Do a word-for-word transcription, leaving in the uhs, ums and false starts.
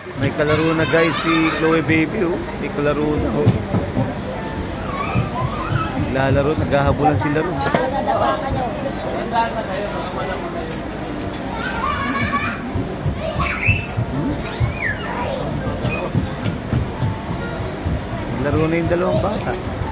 May kalaro na guys si Chloe Baby oh. May kalaro na oh. Lalaro, naghahabulan sila ron. Hmm? Laro na yung dalawang bata.